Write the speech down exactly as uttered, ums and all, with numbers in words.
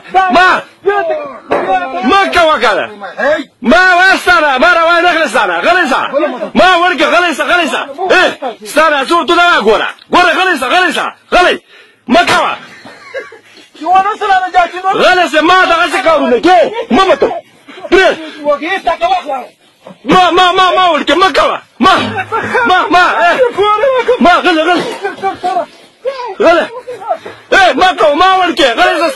ما ما کوه کنه ما واستانه ما روان نخلصانه غلیسه ما ورکه غلیسه غلیسه ستانه څو تو دا ګوره ګوره غلیسه غلیسه غلی ما کوه غلیسه ما دغه څه کارونه کې ما مته ما ما ما ما ورکه ما کوه ما ما ما ما غلی غلی غلی ما کوه ما ورکه غلیسه